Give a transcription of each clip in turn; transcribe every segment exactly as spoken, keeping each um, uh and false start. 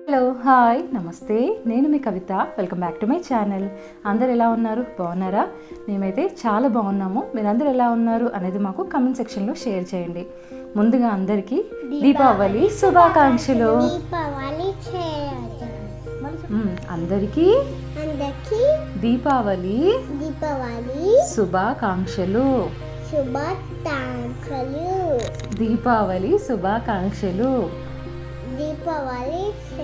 Hello hi నమస్తే నేను మీ Kavitha welcome back to my channel. అందరు ఎలా ఉన్నారు? బాగున్నారా? మేమైతే చాలా బాగున్నాము. మీరందరూ ఎలా ఉన్నారు అనేది మాకు కమెంట్ సెక్షన్లో షేర్ చేయండి. ముందుగా అందరికీ దీపావళి శుభాకాంక్షలు. అందరికీ దీపావళి దీపావళి శుభాకాంక్షలు. శుభాకాంక్షలు. దీపావళి శుభాకాంక్షలు. దీపావళి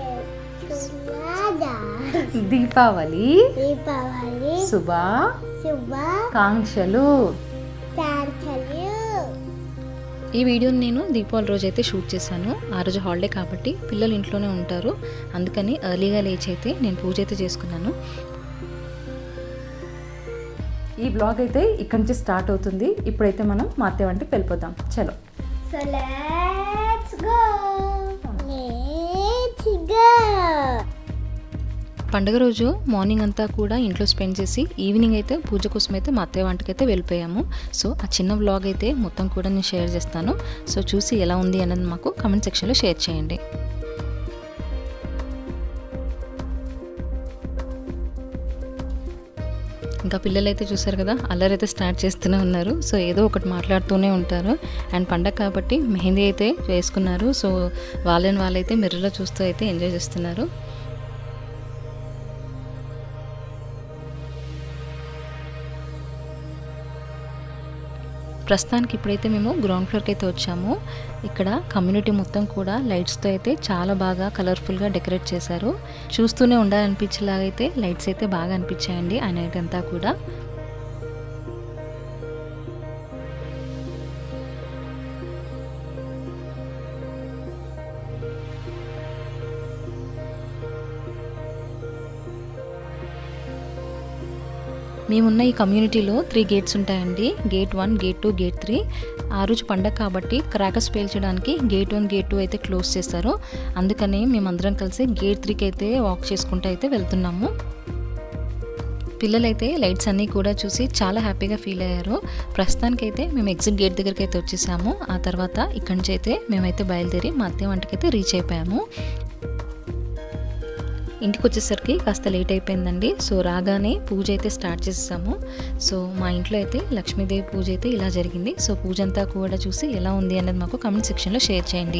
దీపావళి దీపావళి శుభా శుభాకాంక్షలు. కాంక్షలు. ఈ వీడియోని నేను దీపావళి రోజు అయితే షూట్ చేశాను. ఆ రోజు హాలిడే కాబట్టి పిల్లలు ఇంట్లోనే ఉంటారు, అందుకని ఎర్లీగా లేచి అయితే నేను పూజ అయితే చేసుకున్నాను. ఈ బ్లాగ్ అయితే ఇక్కడి నుంచి స్టార్ట్ అవుతుంది. ఇప్పుడైతే మనం మా అత్తయ్య వంటికి వెళ్ళిపోదాం. చలో. So let's go. Let's go. పండుగ రోజు మార్నింగ్ అంతా కూడా ఇంట్లో స్పెండ్ చేసి ఈవినింగ్ అయితే పూజ కోసం అయితే మా అత్తయ్య వంటకి అయితే వెళ్ళిపోయాము. సో ఆ చిన్న వ్లాగ్ అయితే మొత్తం కూడా నేను షేర్ చేస్తాను. సో చూసి ఎలా ఉంది అనేది మాకు కమెంట్ సెక్షన్లో షేర్ చేయండి. ఇంకా పిల్లలు అయితే చూసారు కదా, అల్లరైతే స్టార్ట్ చేస్తూనే ఉన్నారు. సో ఏదో ఒకటి మాట్లాడుతూనే ఉంటారు. అండ్ పండగ కాబట్టి మెహందీ అయితే వేసుకున్నారు. సో వాళ్ళని వాళ్ళైతే మిర్రర్లో చూస్తూ అయితే ఎంజాయ్ చేస్తున్నారు. ప్రస్తుతానికి ఇప్పుడైతే మేము గ్రౌండ్ ఫ్లోర్కి అయితే వచ్చాము. ఇక్కడ కమ్యూనిటీ మొత్తం కూడా లైట్స్తో అయితే చాలా బాగా కలర్ఫుల్గా డెకరేట్ చేశారు. చూస్తూనే ఉండాలనిపించేలాగా అయితే లైట్స్ అయితే బాగా అనిపించాయండి ఆ నైట్ అంతా కూడా. మేమున్న ఈ కమ్యూనిటీలో త్రీ గేట్స్ ఉంటాయండి. Gate one, gate two, gate three. ఆ రోజు పండగ కాబట్టి క్రాకర్స్ పేల్చడానికి గేట్ వన్, గేట్ టూ అయితే క్లోజ్ చేస్తారు. అందుకని మేమందరం కలిసి గేట్ త్రీకి అయితే వాక్ చేసుకుంటూ అయితే వెళ్తున్నాము. పిల్లలైతే లైట్స్ అన్నీ కూడా చూసి చాలా హ్యాపీగా ఫీల్ అయ్యారు. ప్రస్తుతానికైతే మేము ఎగ్జిట్ గేట్ దగ్గరికి అయితే వచ్చేసాము. ఆ తర్వాత ఇక్కడి నుంచి అయితే మేమైతే బయలుదేరి మా అత్తయ్య వంటకైతే రీచ్ అయిపోయాము. ఇంటికి వచ్చేసరికి కాస్త లేట్ అయిపోయిందండి. సో రాగానే పూజ అయితే స్టార్ట్ చేసేసాము. సో మా ఇంట్లో అయితే లక్ష్మీదేవి పూజ అయితే ఇలా జరిగింది. సో పూజ అంతా కూడా చూసి ఎలా ఉంది అనేది మాకు కామెంట్ సెక్షన్లో షేర్ చేయండి.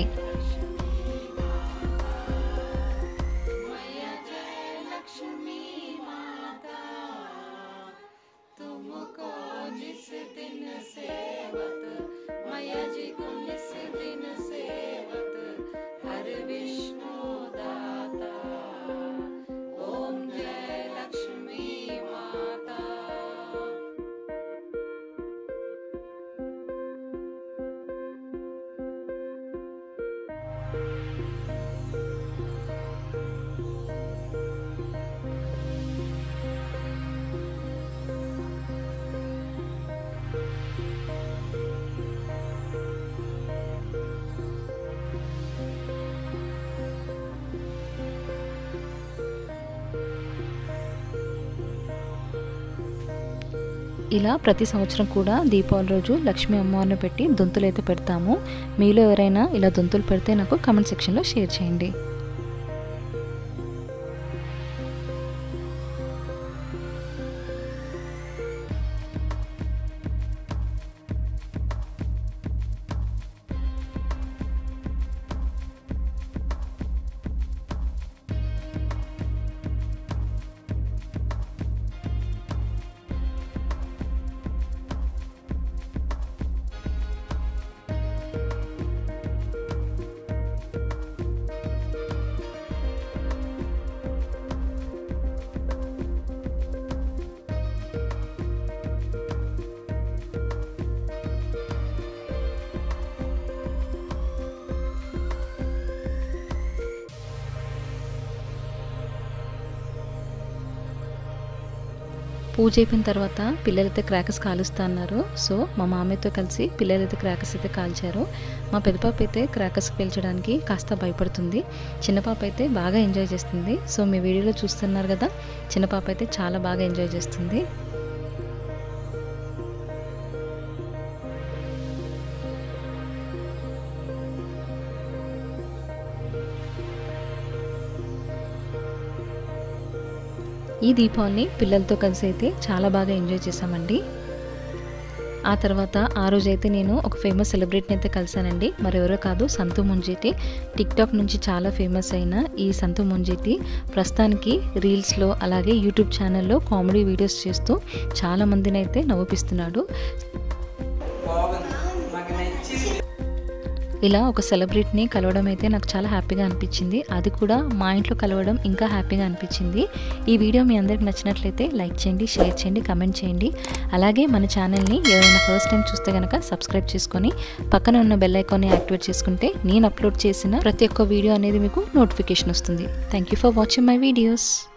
ఇలా ప్రతి సంవత్సరం కూడా దీపావళి రోజు లక్ష్మీ అమ్మవారిని పెట్టి దొంతులు అయితే పెడతాము. మీలో ఎవరైనా ఇలా దొంతులు పెడితే నాకు కామెంట్ సెక్షన్లో షేర్ చేయండి. పూజ అయిపోయిన తర్వాత పిల్లలైతే క్రాకర్స్ కాలుస్తూ అన్నారు. సో మా మామయ్యతో కలిసి పిల్లలైతే క్రాకర్స్ అయితే కాల్చారు. మా పెద్ద పాప అయితే క్రాకర్స్ పేల్చడానికి కాస్త భయపడుతుంది. చిన్న పాప అయితే బాగా ఎంజాయ్ చేస్తుంది. సో మీ వీడియోలో చూస్తున్నారు కదా, చిన్న పాప అయితే చాలా బాగా ఎంజాయ్ చేస్తుంది. ఈ దీపావళిని పిల్లలతో కలిసి అయితే చాలా బాగా ఎంజాయ్ చేసామండి. ఆ తర్వాత ఆ రోజైతే నేను ఒక ఫేమస్ సెలబ్రిటీని అయితే కలిసానండి. మరెవరో కాదు, సంతు ముంజేటి. టిక్టాక్ నుంచి చాలా ఫేమస్ అయిన ఈ సంతు ముంజేటి ప్రస్తుతానికి రీల్స్లో అలాగే యూట్యూబ్ ఛానల్లో కామెడీ వీడియోస్ చేస్తూ చాలా మందిని అయితే నవ్విస్తున్నాడు. ఇలా ఒక సెలబ్రిటీని కలవడం అయితే నాకు చాలా హ్యాపీగా అనిపించింది. అది కూడా మా ఇంట్లో కలవడం ఇంకా హ్యాపీగా అనిపించింది. ఈ వీడియో మీ అందరికి నచ్చినట్లయితే లైక్ చేయండి, షేర్ చేయండి, కమెంట్ చేయండి. అలాగే మన ఛానల్ని ఎవరైనా ఫస్ట్ టైం చూస్తే కనుక సబ్స్క్రైబ్ చేసుకొని పక్కన ఉన్న బెల్ ఐకాన్ని యాక్టివేట్ చేసుకుంటే నేను అప్లోడ్ చేసిన ప్రతి ఒక్క వీడియో అనేది మీకు నోటిఫికేషన్ వస్తుంది. Thank you for watching my videos.